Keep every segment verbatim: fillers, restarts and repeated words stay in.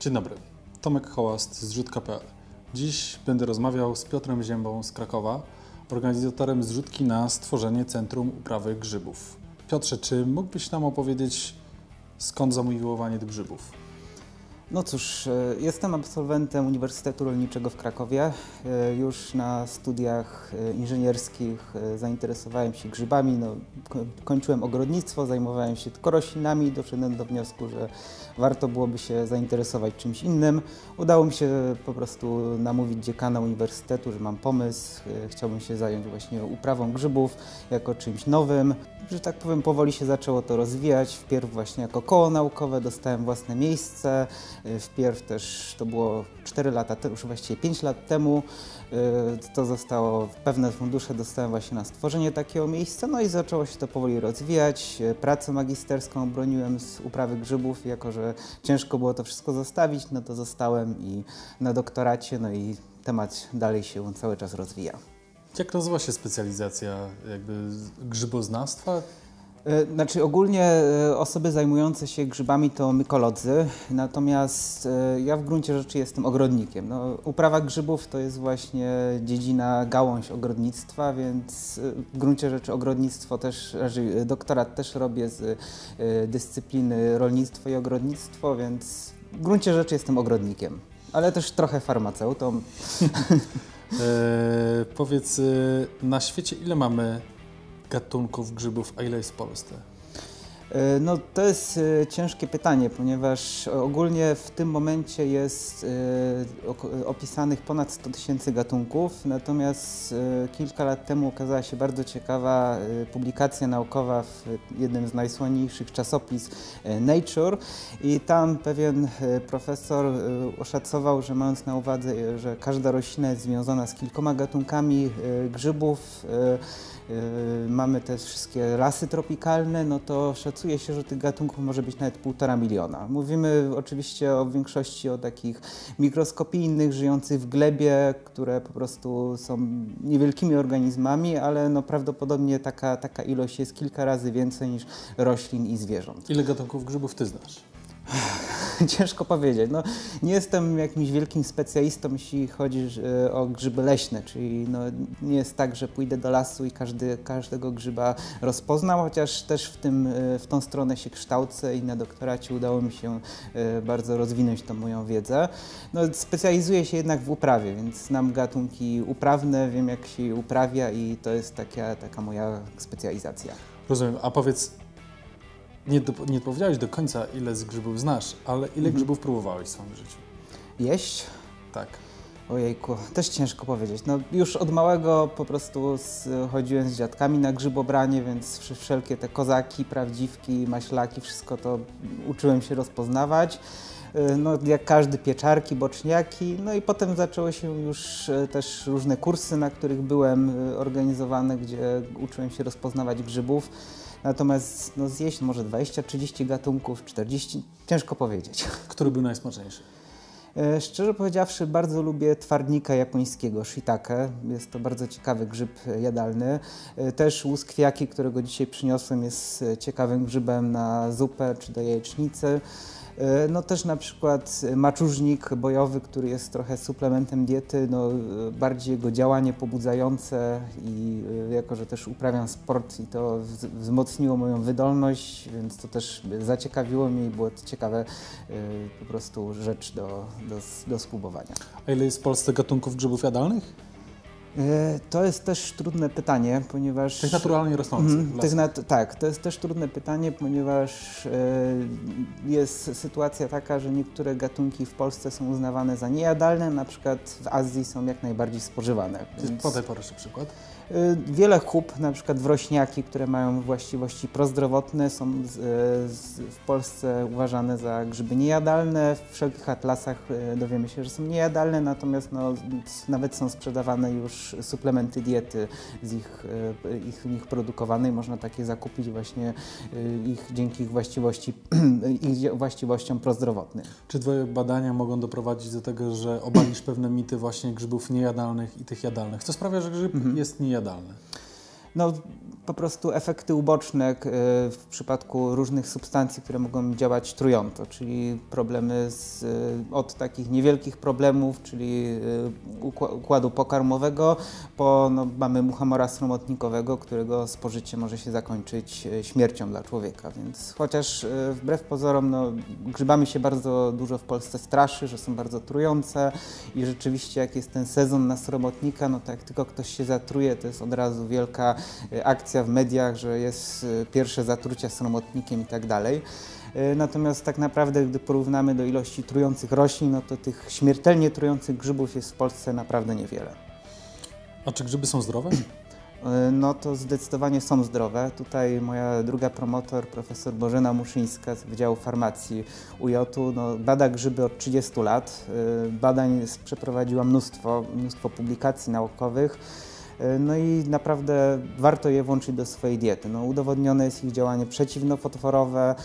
Dzień dobry, Tomek Hołast z zrzutka kropka pe el. Dziś będę rozmawiał z Piotrem Ziębą z Krakowa, organizatorem zrzutki na stworzenie Centrum Uprawy Grzybów. Piotrze, czy mógłbyś nam opowiedzieć, skąd zamiłowanie do grzybów? No cóż, jestem absolwentem Uniwersytetu Rolniczego w Krakowie. Już na studiach inżynierskich zainteresowałem się grzybami. No, kończyłem ogrodnictwo, zajmowałem się tylko roślinami i doszedłem do wniosku, że warto byłoby się zainteresować czymś innym. Udało mi się po prostu namówić dziekana uniwersytetu, że mam pomysł. Chciałbym się zająć właśnie uprawą grzybów jako czymś nowym. Że tak powiem, powoli się zaczęło to rozwijać. Wpierw właśnie jako koło naukowe dostałem własne miejsce. Wpierw też to było cztery lata temu, już właściwie pięć lat temu. To zostało, pewne fundusze dostałem właśnie na stworzenie takiego miejsca. No i zaczęło się to powoli rozwijać. Pracę magisterską obroniłem z uprawy grzybów. Jako że ciężko było to wszystko zostawić, no to zostałem i na doktoracie, no i temat dalej się cały czas rozwija. Jak nazywa się specjalizacja jakby grzyboznawstwa? Znaczy ogólnie osoby zajmujące się grzybami to mykolodzy, natomiast ja w gruncie rzeczy jestem ogrodnikiem. No, uprawa grzybów to jest właśnie dziedzina, gałąź ogrodnictwa, więc w gruncie rzeczy ogrodnictwo też, doktorat też robię z dyscypliny rolnictwo i ogrodnictwo, więc w gruncie rzeczy jestem ogrodnikiem, ale też trochę farmaceutą. E, powiedz, na świecie ile mamy gatunków grzybów, a ile jest w Polsce? No to jest ciężkie pytanie, ponieważ ogólnie w tym momencie jest opisanych ponad sto tysięcy gatunków, natomiast kilka lat temu okazała się bardzo ciekawa publikacja naukowa w jednym z najsłynniejszych czasopis Nature i tam pewien profesor oszacował, że mając na uwadze, że każda roślina jest związana z kilkoma gatunkami grzybów, mamy te wszystkie lasy tropikalne, no to szacuje się, że tych gatunków może być nawet półtora miliona. Mówimy oczywiście o większości o takich mikroskopijnych, żyjących w glebie, które po prostu są niewielkimi organizmami, ale no prawdopodobnie taka, taka ilość jest kilka razy więcej niż roślin i zwierząt. Ile gatunków grzybów ty znasz? Ciężko powiedzieć. No, nie jestem jakimś wielkim specjalistą, jeśli chodzi o grzyby leśne, czyli no, nie jest tak, że pójdę do lasu i każdy, każdego grzyba rozpoznam, chociaż też w, tym, w tą stronę się kształcę i na doktoracie udało mi się bardzo rozwinąć tą moją wiedzę. No, specjalizuję się jednak w uprawie, więc znam gatunki uprawne, wiem jak się uprawia i to jest taka, taka moja specjalizacja. Rozumiem. A powiedz, Nie, do, nie powiedziałeś do końca, ile z grzybów znasz, ale ile mhm. grzybów próbowałeś w swoim życiu? Jeść? Tak. Ojejku, też ciężko powiedzieć. No, już od małego po prostu z, chodziłem z dziadkami na grzybobranie, więc wszelkie te kozaki, prawdziwki, maślaki, wszystko to uczyłem się rozpoznawać. No, jak każdy pieczarki, boczniaki, no i potem zaczęły się już też różne kursy, na których byłem organizowane, gdzie uczyłem się rozpoznawać grzybów. Natomiast no, zjeść może dwadzieścia trzydzieści gatunków, czterdzieści, ciężko powiedzieć. Który był najsmaczniejszy? E, szczerze powiedziawszy, bardzo lubię twardnika japońskiego, shiitake. Jest to bardzo ciekawy grzyb jadalny. E, też łuskwiaki, którego dzisiaj przyniosłem, jest ciekawym grzybem na zupę czy do jajecznicy. No też na przykład maczużnik bojowy, który jest trochę suplementem diety, no bardziej jego działanie pobudzające i jako, że też uprawiam sport i to wzmocniło moją wydolność, więc to też zaciekawiło mnie i było to ciekawe po prostu rzecz do, do, do spróbowania. A ile jest w Polsce gatunków grzybów jadalnych? To jest też trudne pytanie, ponieważ... Tych naturalnie rosnących. Mm, tych nat tak, to jest też trudne pytanie, ponieważ y, jest sytuacja taka, że niektóre gatunki w Polsce są uznawane za niejadalne, na przykład w Azji są jak najbardziej spożywane. Więc... Podaj proszę przykład. Y, wiele hub, na przykład wrośniaki, które mają właściwości prozdrowotne, są z, z, w Polsce uważane za grzyby niejadalne. W wszelkich atlasach y, dowiemy się, że są niejadalne, natomiast no, nawet są sprzedawane już suplementy diety z ich, ich, ich produkowanej. Można takie zakupić właśnie ich, dzięki ich, właściwości, ich właściwościom prozdrowotnym. Czy Twoje badania mogą doprowadzić do tego, że obalisz pewne mity właśnie grzybów niejadalnych i tych jadalnych? Co sprawia, że grzyb mhm. jest niejadalny? No, po prostu efekty uboczne w przypadku różnych substancji, które mogą działać trująco, czyli problemy z, od takich niewielkich problemów, czyli układu pokarmowego, po no, mamy muchomora sromotnikowego, którego spożycie może się zakończyć śmiercią dla człowieka. Więc chociaż wbrew pozorom no, grzybami się bardzo dużo w Polsce straszy, że są bardzo trujące i rzeczywiście jak jest ten sezon na sromotnika, no to jak tylko ktoś się zatruje, to jest od razu wielka akcja w mediach, że jest pierwsze zatrucie sromotnikiem i tak dalej. Natomiast tak naprawdę, gdy porównamy do ilości trujących roślin, no to tych śmiertelnie trujących grzybów jest w Polsce naprawdę niewiele. A czy grzyby są zdrowe? No to zdecydowanie są zdrowe. Tutaj moja druga promotor, profesor Bożena Muszyńska z Wydziału Farmacji U J U, no, bada grzyby od trzydziestu lat. Badań przeprowadziła mnóstwo, mnóstwo publikacji naukowych. No i naprawdę warto je włączyć do swojej diety. No, udowodnione jest ich działanie przeciwnowotworowe,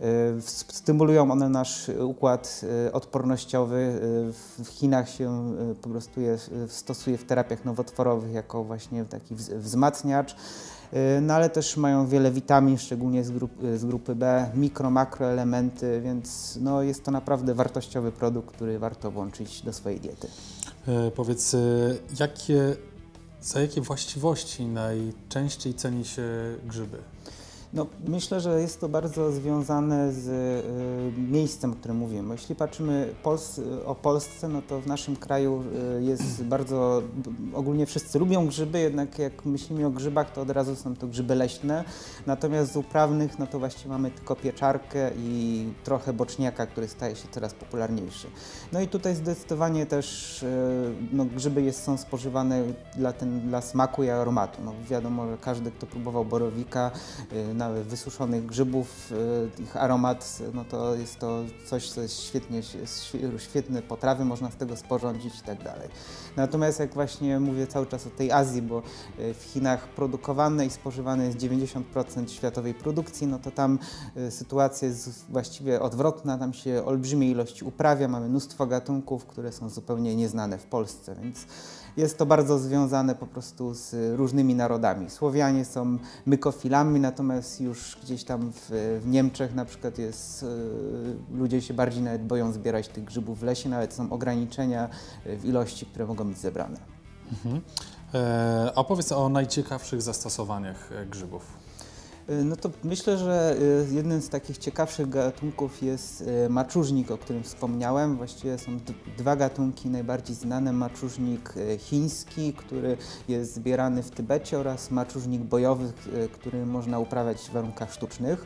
stymulują one nasz układ odpornościowy. W Chinach się po prostu je stosuje w terapiach nowotworowych jako właśnie taki wzmacniacz. No ale też mają wiele witamin, szczególnie z, grup, z grupy B, mikro, makroelementy, więc no, jest to naprawdę wartościowy produkt, który warto włączyć do swojej diety. E, powiedz, jakie Za jakie właściwości najczęściej ceni się grzyby? No, myślę, że jest to bardzo związane z y, miejscem, o którym mówimy. Bo jeśli patrzymy Pols o Polsce, no to w naszym kraju y, jest bardzo, ogólnie wszyscy lubią grzyby, jednak jak myślimy o grzybach, to od razu są to grzyby leśne. Natomiast z uprawnych, no to właściwie mamy tylko pieczarkę i trochę boczniaka, który staje się coraz popularniejszy. No i tutaj zdecydowanie też y, no, grzyby jest, są spożywane dla, ten, dla smaku i aromatu. No, wiadomo, że każdy, kto próbował borowika, y, nawet wysuszonych grzybów, ich aromat, no to jest to coś, co jest świetnie, świetne potrawy, można z tego sporządzić i tak dalej. Natomiast jak właśnie mówię cały czas o tej Azji, bo w Chinach produkowane i spożywane jest dziewięćdziesiąt procent światowej produkcji, no to tam sytuacja jest właściwie odwrotna, tam się olbrzymie ilości uprawia, mamy mnóstwo gatunków, które są zupełnie nieznane w Polsce, więc jest to bardzo związane po prostu z różnymi narodami. Słowianie są mykofilami, natomiast już gdzieś tam w, w Niemczech na przykład jest, y, ludzie się bardziej nawet boją zbierać tych grzybów w lesie, nawet są ograniczenia w ilości, które mogą być zebrane. Mhm. E, a opowiedz o najciekawszych zastosowaniach grzybów. No to myślę, że jednym z takich ciekawszych gatunków jest maczużnik, o którym wspomniałem. Właściwie są dwa gatunki najbardziej znane. Maczużnik chiński, który jest zbierany w Tybecie, oraz maczużnik bojowy, który można uprawiać w warunkach sztucznych.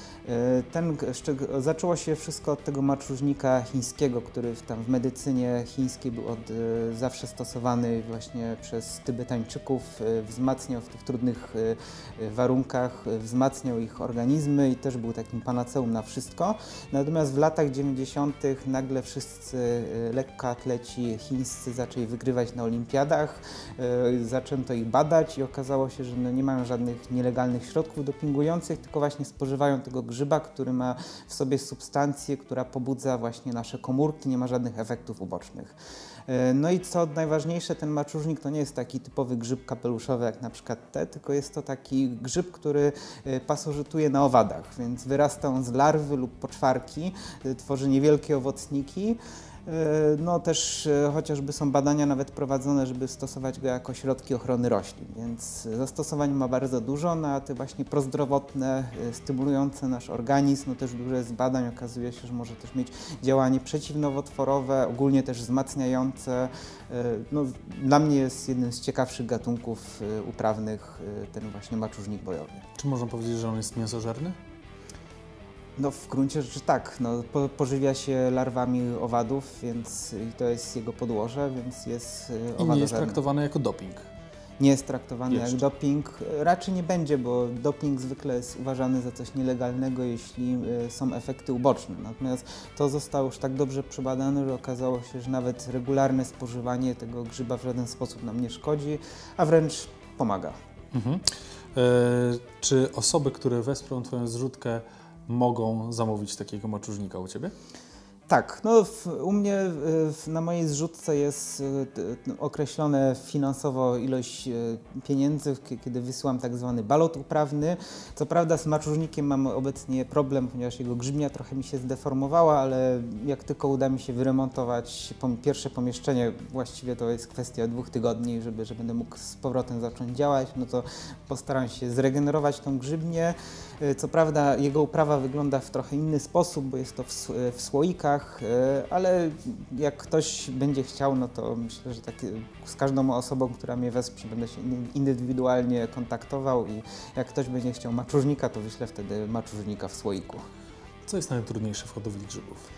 Ten, zaczęło się wszystko od tego maczużnika chińskiego, który tam w medycynie chińskiej był od zawsze stosowany właśnie przez Tybetańczyków, wzmacniał w tych trudnych warunkach, wzmacniał ich organizmy i też był takim panaceum na wszystko. Natomiast w latach dziewięćdziesiątych nagle wszyscy lekkoatleci chińscy zaczęli wygrywać na olimpiadach, zaczęto ich badać i okazało się, że no nie mają żadnych nielegalnych środków dopingujących, tylko właśnie spożywają tego grzyba, który ma w sobie substancję, która pobudza właśnie nasze komórki, nie ma żadnych efektów ubocznych. No i co najważniejsze, ten maczużnik to nie jest taki typowy grzyb kapeluszowy jak na przykład te, tylko jest to taki grzyb, który pasożytuje na owadach, więc wyrasta on z larwy lub poczwarki, tworzy niewielkie owocniki. No też chociażby są badania nawet prowadzone, żeby stosować go jako środki ochrony roślin, więc zastosowań ma bardzo dużo, no a te właśnie prozdrowotne, stymulujące nasz organizm, no też dużo z badań okazuje się, że może też mieć działanie przeciwnowotworowe, ogólnie też wzmacniające. No, dla mnie jest jednym z ciekawszych gatunków uprawnych ten właśnie maczużnik bojowy. Czy można powiedzieć, że on jest mięsożerny? No w gruncie rzeczy tak, no, po, pożywia się larwami owadów, więc i to jest jego podłoże, więc jest owadożerny. I nie jest traktowany jako doping? Nie jest traktowany Jeszcze. jak doping. Raczej nie będzie, bo doping zwykle jest uważany za coś nielegalnego, jeśli y, są efekty uboczne. Natomiast to zostało już tak dobrze przebadane, że okazało się, że nawet regularne spożywanie tego grzyba w żaden sposób nam nie szkodzi, a wręcz pomaga. Mhm. E, czy osoby, które wesprą Twoją zrzutkę, mogą zamówić takiego maczużnika u Ciebie? Tak, no w, u mnie w, na mojej zrzutce jest y, określone finansowo ilość y, pieniędzy, kiedy wysyłam tak zwany balot uprawny. Co prawda z maczużnikiem mam obecnie problem, ponieważ jego grzybnia trochę mi się zdeformowała, ale jak tylko uda mi się wyremontować pom pierwsze pomieszczenie, właściwie to jest kwestia dwóch tygodni, żeby, że będę mógł z powrotem zacząć działać, no to postaram się zregenerować tą grzybnię. Y, co prawda jego uprawa wygląda w trochę inny sposób, bo jest to w, w słoikach, ale jak ktoś będzie chciał, no to myślę, że tak z każdą osobą, która mnie wesprze, będę się indywidualnie kontaktował i jak ktoś będzie chciał maczużnika, to wyślę wtedy maczużnika w słoiku. Co jest najtrudniejsze w hodowli grzybów?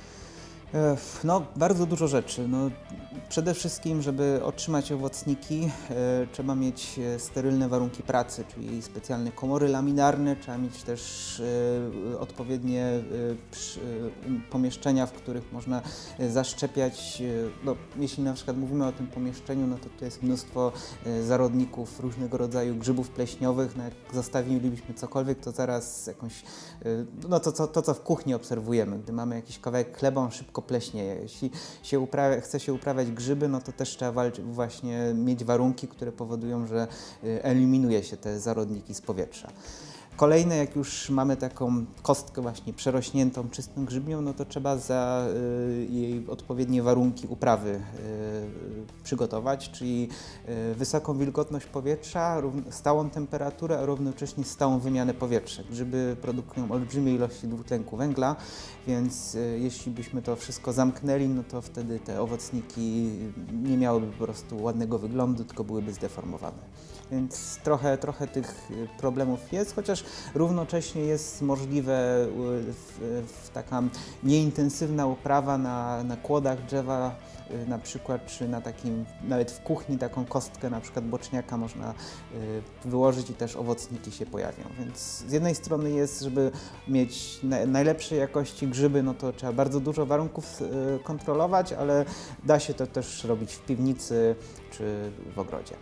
No, bardzo dużo rzeczy. No, przede wszystkim, żeby otrzymać owocniki, e, trzeba mieć sterylne warunki pracy, czyli specjalne komory laminarne, trzeba mieć też e, odpowiednie e, przy, e, pomieszczenia, w których można e, zaszczepiać. E, no, jeśli na przykład mówimy o tym pomieszczeniu, no to tu jest mnóstwo e, zarodników różnego rodzaju grzybów pleśniowych. No, jak zostawilibyśmy cokolwiek, to zaraz jakąś, e, no to, to, to co w kuchni obserwujemy, gdy mamy jakiś kawałek chleba, on szybko pleśnieje. Jeśli się uprawia, chce się uprawiać grzyby, no to też trzeba walczyć, właśnie mieć warunki, które powodują, że eliminuje się te zarodniki z powietrza. Kolejne, jak już mamy taką kostkę właśnie przerośniętą czystą grzybnią, no to trzeba za y, jej odpowiednie warunki uprawy y, przygotować, czyli y, wysoką wilgotność powietrza, stałą temperaturę, a równocześnie stałą wymianę powietrza. Grzyby produkują olbrzymie ilości dwutlenku węgla, więc y, jeśli byśmy to wszystko zamknęli, no to wtedy te owocniki nie miałyby po prostu ładnego wyglądu, tylko byłyby zdeformowane. Więc trochę, trochę tych problemów jest, chociaż równocześnie jest możliwe w, w taka nieintensywna uprawa na, na kłodach drzewa, na przykład, czy na takim, nawet w kuchni taką kostkę na przykład boczniaka można wyłożyć i też owocniki się pojawią. Więc z jednej strony jest, żeby mieć na, najlepszej jakości grzyby, no to trzeba bardzo dużo warunków kontrolować, ale da się to też robić w piwnicy czy w ogrodzie.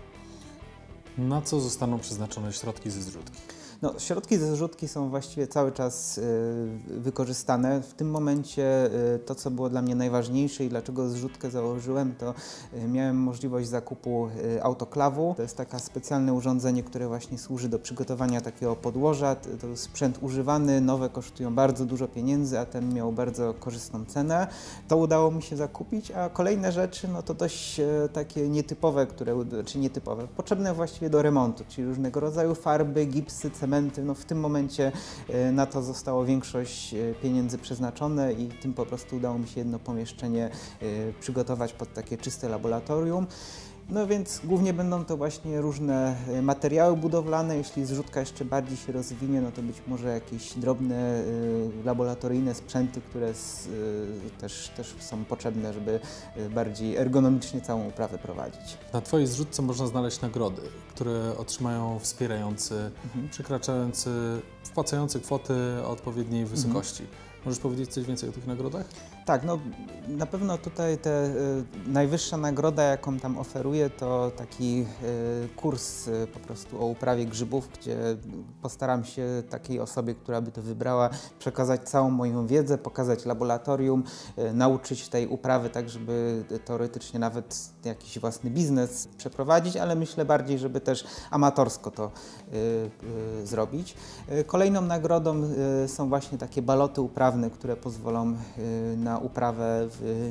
Na co zostaną przeznaczone środki ze zrzutki? No, środki ze zrzutki są właściwie cały czas y, wykorzystane. W tym momencie y, to, co było dla mnie najważniejsze i dlaczego zrzutkę założyłem, to y, miałem możliwość zakupu y, autoklawu. To jest takie specjalne urządzenie, które właśnie służy do przygotowania takiego podłoża. To jest sprzęt używany, nowe kosztują bardzo dużo pieniędzy, a ten miał bardzo korzystną cenę. To udało mi się zakupić, a kolejne rzeczy, no to dość y, takie nietypowe, które, czy nietypowe, potrzebne właściwie do remontu, czyli różnego rodzaju farby, gipsy, cementy. No w tym momencie na to zostało większość pieniędzy przeznaczone i tym po prostu udało mi się jedno pomieszczenie przygotować pod takie czyste laboratorium. No więc głównie będą to właśnie różne materiały budowlane. Jeśli zrzutka jeszcze bardziej się rozwinie, no to być może jakieś drobne y, laboratoryjne sprzęty, które z, y, też, też są potrzebne, żeby bardziej ergonomicznie całą uprawę prowadzić. Na Twojej zrzutce można znaleźć nagrody, które otrzymają wspierający, mhm. przekraczający, wpłacający kwoty o odpowiedniej wysokości. Mhm. Możesz powiedzieć coś więcej o tych nagrodach? Tak, no na pewno tutaj te, y, najwyższa nagroda, jaką tam oferuję, to taki y, kurs y, po prostu o uprawie grzybów, gdzie postaram się takiej osobie, która by to wybrała, przekazać całą moją wiedzę, pokazać laboratorium, y, nauczyć tej uprawy tak, żeby teoretycznie nawet jakiś własny biznes przeprowadzić, ale myślę bardziej, żeby też amatorsko to y, y, zrobić. Y, kolejną nagrodą y, są właśnie takie baloty uprawne, które pozwolą y, na uprawę w,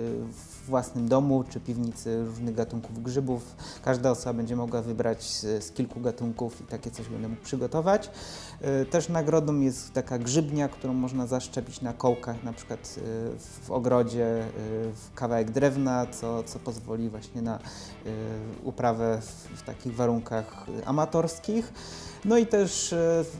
w własnym domu czy piwnicy różnych gatunków grzybów. Każda osoba będzie mogła wybrać z, z kilku gatunków i takie coś będę mógł przygotować. Też nagrodą jest taka grzybnia, którą można zaszczepić na kołkach, na przykład w ogrodzie, w kawałek drewna, co, co pozwoli właśnie na uprawę w, w takich warunkach amatorskich. No i też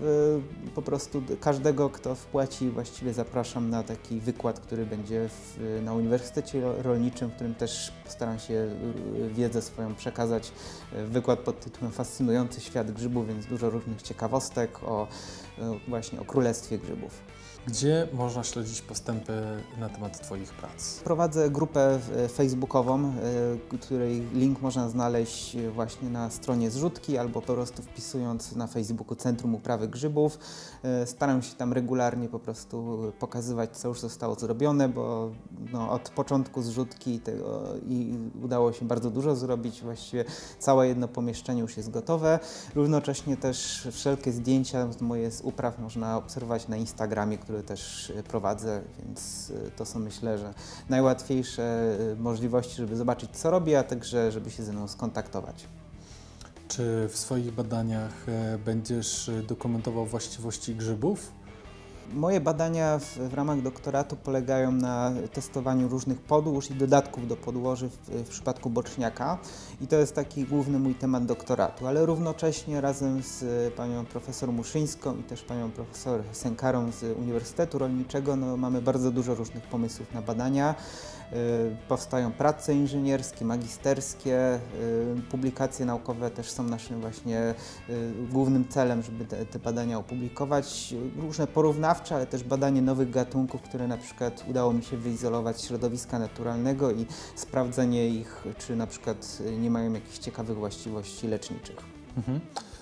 po prostu każdego, kto wpłaci, właściwie zapraszam na taki wykład, który będzie w, na Uniwersytecie Rolniczym, w którym też postaram się wiedzę swoją przekazać. Wykład pod tytułem Fascynujący świat grzybów, więc dużo różnych ciekawostek o właśnie o królestwie grzybów. Gdzie można śledzić postępy na temat Twoich prac? Prowadzę grupę facebookową, której link można znaleźć właśnie na stronie Zrzutki albo po prostu wpisując na Facebooku Centrum Uprawy Grzybów. Staram się tam regularnie po prostu pokazywać, co już zostało zrobione, bo no, od początku zrzutki tego i udało się bardzo dużo zrobić. Właściwie całe jedno pomieszczenie już jest gotowe. Równocześnie też wszelkie zdjęcia moje z upraw można obserwować na Instagramie, który też prowadzę, więc to są, myślę, że najłatwiejsze możliwości, żeby zobaczyć, co robię, a także żeby się ze mną skontaktować. Czy w swoich badaniach będziesz dokumentował właściwości grzybów? Moje badania w, w ramach doktoratu polegają na testowaniu różnych podłóż i dodatków do podłoży w, w przypadku boczniaka i to jest taki główny mój temat doktoratu, ale równocześnie razem z panią profesor Muszyńską i też panią profesor Sękarą z Uniwersytetu Rolniczego no, mamy bardzo dużo różnych pomysłów na badania. Powstają prace inżynierskie, magisterskie, publikacje naukowe też są naszym właśnie głównym celem, żeby te, te badania opublikować. Różne porównawcze, ale też badanie nowych gatunków, które na przykład udało mi się wyizolować z środowiska naturalnego i sprawdzenie ich, czy na przykład nie mają jakichś ciekawych właściwości leczniczych. Mhm.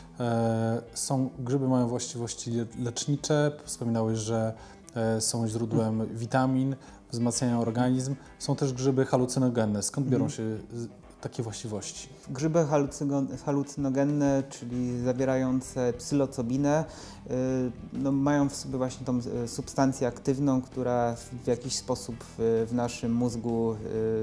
E, są, grzyby mają właściwości lecznicze, wspominałeś, że e, są źródłem mhm. witamin, wzmacniają organizm. Są też grzyby halucynogenne. Skąd biorą się takie właściwości? Grzyby halucynogenne, czyli zawierające psylocybinę, no, mają w sobie właśnie tą substancję aktywną, która w jakiś sposób w naszym mózgu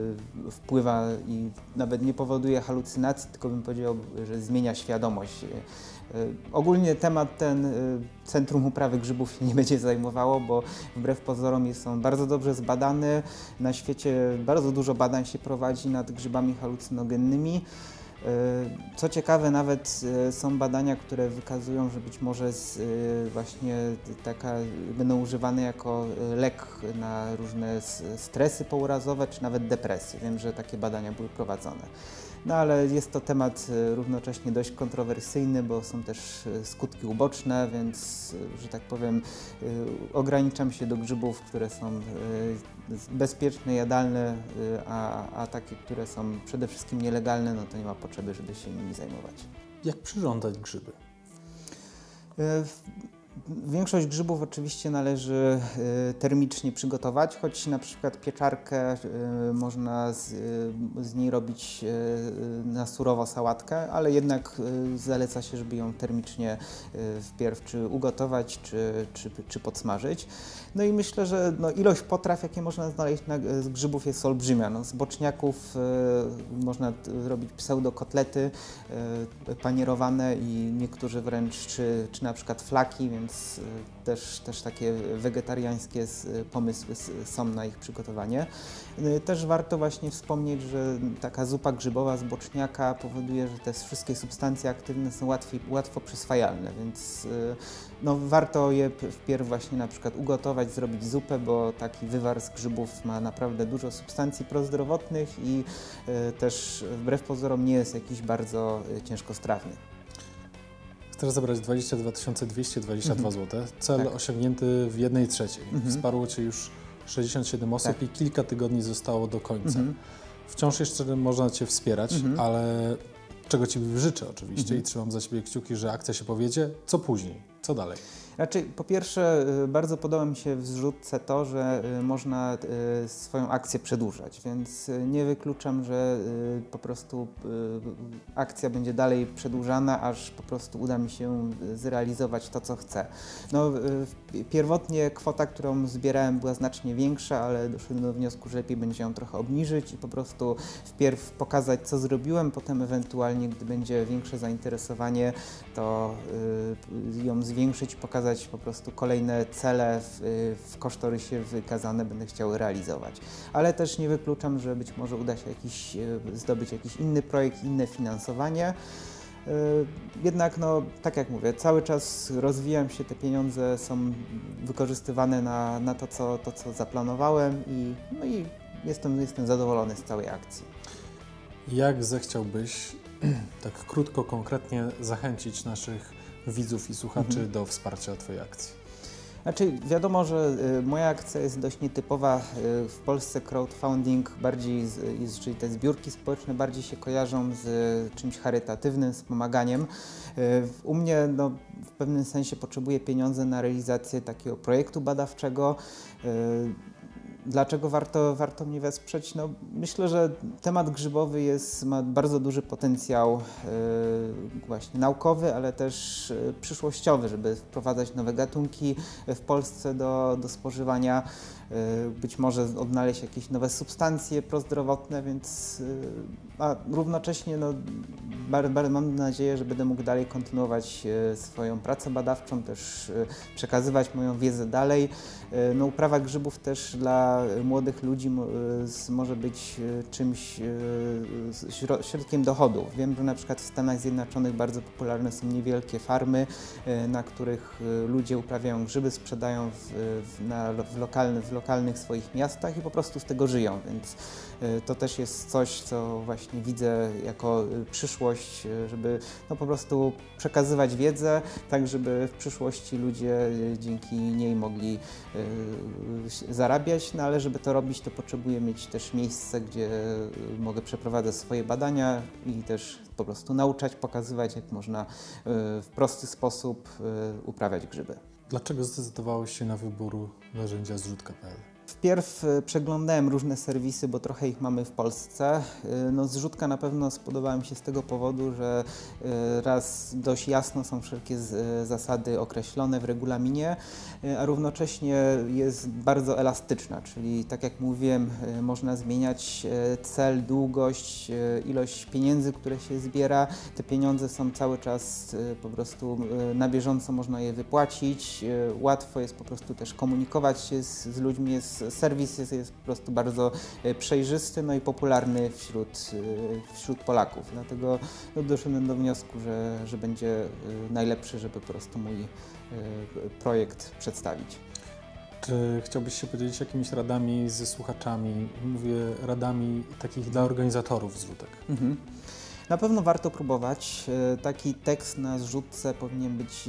wpływa i nawet nie powoduje halucynacji, tylko bym powiedział, że zmienia świadomość. Ogólnie temat ten Centrum Uprawy Grzybów się nie będzie zajmowało, bo wbrew pozorom są bardzo dobrze zbadane. Na świecie bardzo dużo badań się prowadzi nad grzybami halucynogennymi. Co ciekawe, nawet są badania, które wykazują, że być może z, właśnie taka będą używane jako lek na różne stresy pourazowe czy nawet depresje. Wiem, że takie badania były prowadzone. No ale jest to temat równocześnie dość kontrowersyjny, bo są też skutki uboczne, więc, że tak powiem, ograniczam się do grzybów, które są bezpieczne, jadalne, a, a takie, które są przede wszystkim nielegalne, no to nie ma potrzeby, żeby się nimi zajmować. Jak przyrządzać grzyby? Większość grzybów oczywiście należy termicznie przygotować, choć na przykład pieczarkę można z, z niej robić na surowo sałatkę, ale jednak zaleca się, żeby ją termicznie wpierw czy ugotować, czy, czy, czy podsmażyć. No i myślę, że no, ilość potraw, jakie można znaleźć na, z grzybów jest olbrzymia. No, z boczniaków można robić pseudokotlety panierowane i niektórzy wręcz, czy, czy na przykład flaki, więc też, też takie wegetariańskie pomysły są na ich przygotowanie. Też warto właśnie wspomnieć, że taka zupa grzybowa z boczniaka powoduje, że te wszystkie substancje aktywne są łatwiej, łatwo przyswajalne, więc no, warto je wpierw właśnie na przykład ugotować, zrobić zupę, bo taki wywar z grzybów ma naprawdę dużo substancji prozdrowotnych i też wbrew pozorom nie jest jakiś bardzo ciężkostrawny. Chcesz zebrać dwadzieścia dwa tysiące dwieście dwadzieścia dwa Mhm. złote. Cel tak. osiągnięty w jednej trzeciej. Mhm. Wsparło Cię już sześćdziesiąt siedem osób tak. i kilka tygodni zostało do końca. Mhm. Wciąż jeszcze można Cię wspierać, mhm. ale czego Ci życzę oczywiście mhm. i trzymam za Ciebie kciuki, że akcja się powiedzie. Co później? Co dalej? Raczej po pierwsze bardzo podoba mi się w zrzutce to, że można swoją akcję przedłużać, więc nie wykluczam, że po prostu akcja będzie dalej przedłużana, aż po prostu uda mi się zrealizować to, co chcę. No, pierwotnie kwota, którą zbierałem, była znacznie większa, ale doszedłem do wniosku, że lepiej będzie ją trochę obniżyć i po prostu wpierw pokazać, co zrobiłem, potem ewentualnie, gdy będzie większe zainteresowanie, to ją zwiększyć, pokazać po prostu kolejne cele w, w kosztorysie wykazane będę chciał realizować. Ale też nie wykluczam, że być może uda się jakiś, zdobyć jakiś inny projekt, inne finansowanie. Jednak, no, tak jak mówię, cały czas rozwijam się, te pieniądze są wykorzystywane na, na to, co, to, co zaplanowałem i, no i jestem, jestem zadowolony z całej akcji. Jak zechciałbyś tak krótko, konkretnie zachęcić naszych widzów i słuchaczy mhm. do wsparcia Twojej akcji? Znaczy, wiadomo, że y, moja akcja jest dość nietypowa. Y, w Polsce crowdfunding bardziej, z, jest, czyli te zbiórki społeczne bardziej się kojarzą z y, czymś charytatywnym, z pomaganiem. Y, u mnie no, w pewnym sensie potrzebuję pieniądze na realizację takiego projektu badawczego. Y, Dlaczego warto, warto mnie wesprzeć? No, myślę, że temat grzybowy jest, ma bardzo duży potencjał yy, właśnie naukowy, ale też yy, przyszłościowy, żeby wprowadzać nowe gatunki w Polsce do, do spożywania, yy, być może odnaleźć jakieś nowe substancje prozdrowotne, więc yy, a równocześnie no, bar, bar, mam nadzieję, że będę mógł dalej kontynuować yy, swoją pracę badawczą, też yy, przekazywać moją wiedzę dalej. Yy, no, uprawa grzybów też dla młodych ludzi może być czymś, środkiem dochodu. Wiem, że na przykład w Stanach Zjednoczonych bardzo popularne są niewielkie farmy, na których ludzie uprawiają grzyby, sprzedają w, w, na, w, lokalny, w lokalnych swoich miastach i po prostu z tego żyją, więc to też jest coś, co właśnie widzę jako przyszłość, żeby no po prostu przekazywać wiedzę, tak żeby w przyszłości ludzie dzięki niej mogli zarabiać, no ale żeby to robić, to potrzebuję mieć też miejsce, gdzie mogę przeprowadzać swoje badania i też po prostu nauczać, pokazywać, jak można w prosty sposób uprawiać grzyby. Dlaczego zdecydowałeś się na wybór narzędzia zrzutka kropka pe el? Wpierw przeglądałem różne serwisy, bo trochę ich mamy w Polsce. No, zrzutka na pewno spodobała mi się z tego powodu, że raz dość jasno są wszelkie zasady określone w regulaminie, a równocześnie jest bardzo elastyczna, czyli tak jak mówiłem, można zmieniać cel, długość, ilość pieniędzy, które się zbiera. Te pieniądze są cały czas po prostu na bieżąco, można je wypłacić. Łatwo jest po prostu też komunikować się z, z ludźmi. Jest Serwis jest, jest po prostu bardzo przejrzysty, no i popularny wśród, wśród Polaków. Dlatego no, doszedłem do wniosku, że, że będzie najlepszy, żeby po prostu mój projekt przedstawić. Czy chciałbyś się podzielić jakimiś radami ze słuchaczami? Mówię radami takich dla organizatorów zrzutek. Mhm. Na pewno warto próbować. Taki tekst na zrzutce powinien być,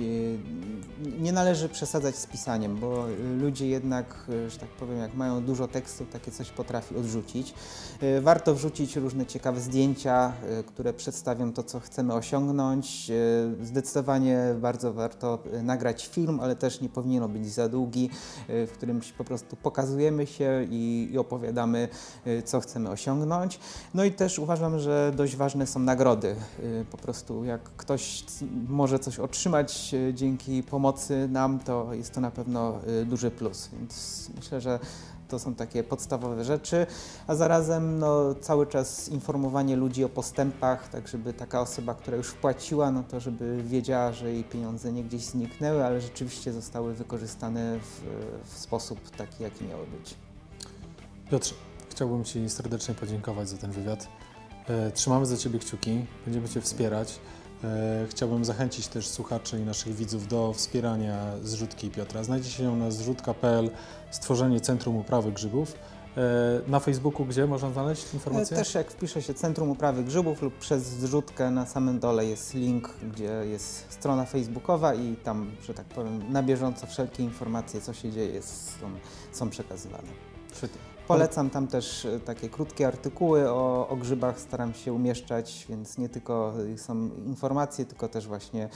nie należy przesadzać z pisaniem, bo ludzie jednak, że tak powiem, jak mają dużo tekstu, takie coś potrafi odrzucić. Warto wrzucić różne ciekawe zdjęcia, które przedstawią to, co chcemy osiągnąć. Zdecydowanie bardzo warto nagrać film, ale też nie powinien być za długi, w którym po prostu pokazujemy się i, i opowiadamy, co chcemy osiągnąć. No i też uważam, że dość ważne są nagrody. Po prostu jak ktoś może coś otrzymać dzięki pomocy nam, to jest to na pewno duży plus, więc myślę, że to są takie podstawowe rzeczy, a zarazem no, cały czas informowanie ludzi o postępach, tak żeby taka osoba, która już wpłaciła, no to żeby wiedziała, że jej pieniądze nie gdzieś zniknęły, ale rzeczywiście zostały wykorzystane w, w sposób taki, jaki miały być. Piotrze, chciałbym Ci serdecznie podziękować za ten wywiad. Trzymamy za Ciebie kciuki, będziemy Cię wspierać. Chciałbym zachęcić też słuchaczy i naszych widzów do wspierania zrzutki Piotra. Znajdzie się ją na zrzutka kropka pe el, stworzenie Centrum Uprawy Grzybów. Na Facebooku gdzie można znaleźć informacje? Też jak wpisze się Centrum Uprawy Grzybów lub przez zrzutkę na samym dole jest link, gdzie jest strona facebookowa i tam, że tak powiem, na bieżąco wszelkie informacje, co się dzieje, są, są przekazywane. Polecam tam też takie krótkie artykuły o, o grzybach, staram się umieszczać, więc nie tylko są informacje, tylko też właśnie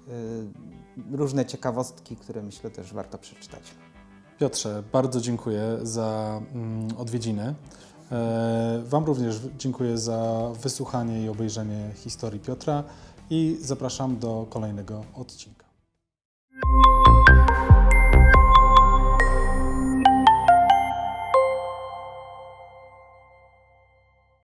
y, różne ciekawostki, które myślę też warto przeczytać. Piotrze, bardzo dziękuję za mm, odwiedziny. E, Wam również dziękuję za wysłuchanie i obejrzenie historii Piotra i zapraszam do kolejnego odcinka.